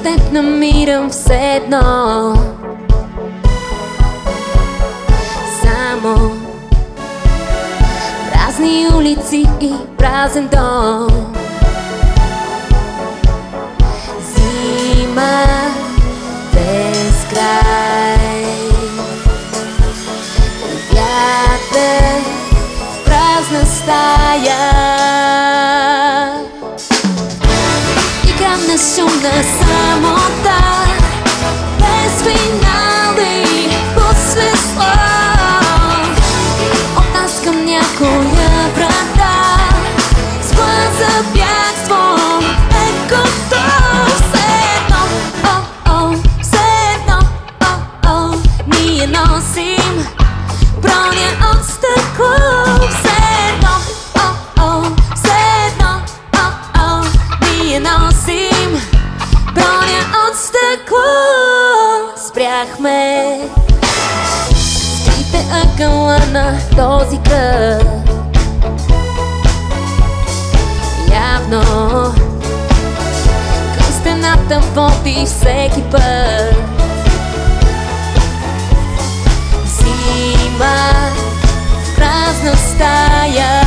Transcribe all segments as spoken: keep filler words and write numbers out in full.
теб намирам все едно. Само празни улици и празен дом. Зима без край, вятър в празна стая. Играм на шумна самота, без финали, после слов. От нас към някоя врата, с план за бягство е готов. Все едно, о-о, все едно, о-о, ние носим броня от стъкло. Все едно, о-о, все едно, о-о, ние носим броня от стъкло. Спряхме скрите ъгъла на този кръг. Явно към стената води всеки път. Зима в празна стая,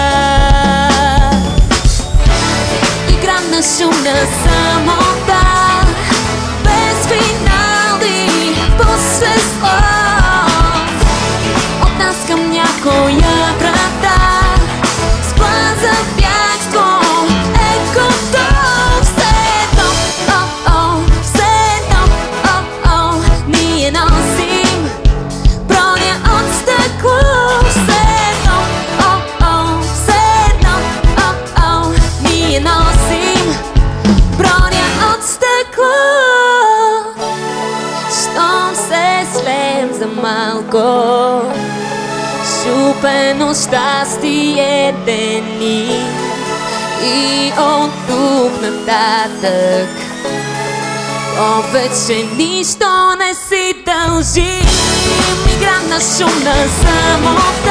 играм на шумна самота, без финали, после слов. От нас към някоя врата, с план за бягство е готов. Все едно, о-о, все едно, о-о, ние носим броня от стъкло. Все едно, о-о, все едно, о-о, ние носим броня от стъкло. Щом се слеем за малко, шупено щастие дени, и от тук нататък повече нищо не си дължим. Играм на шумна самота,